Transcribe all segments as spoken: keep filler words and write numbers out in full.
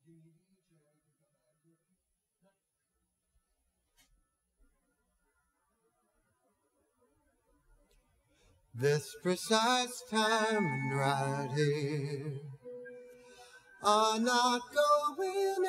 This precise time and right here are not going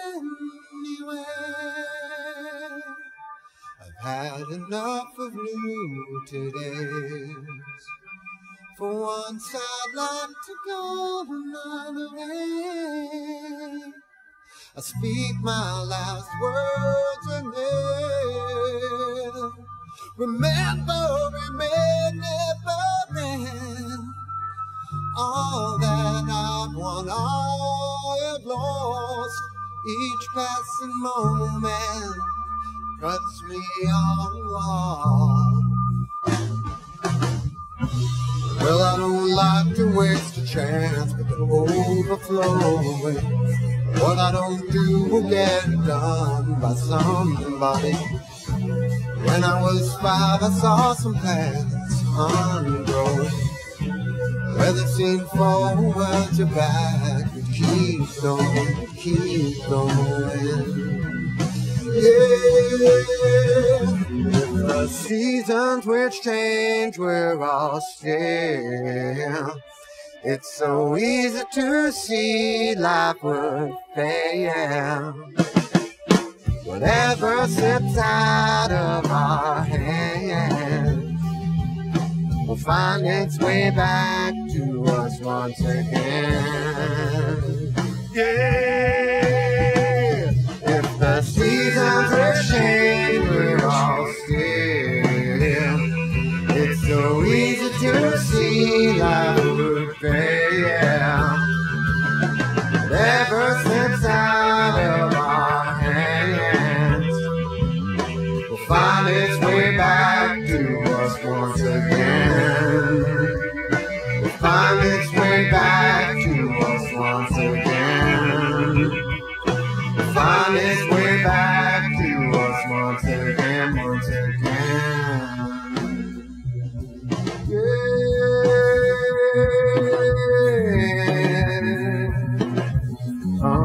anywhere. I've had enough of new todays. For once I'd like to go another way. I speak my last words and then remember we may never end. All that I've won, all I've lost, each passing moment cuts me off. Well, I don't like to waste a chance, but to overflow. What I don't do will get done by somebody. When I was five, I saw some paths ungrown, where they seemed forward to back, but keep going, keep going. Yeah, if the seasons which change, we're all still. It's so easy to see life would fail. Whatever slips out of our hands will find its way back to us once again. Yeah, if the seasons will change, we're all still. It's so easy to see life would fail. Whatever slips out of our hands will find its way back to us once again. Will find its way back to us once again. Will find its way back to us once again, once again. Yeah. Oh.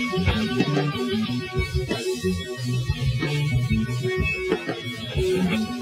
Thank you.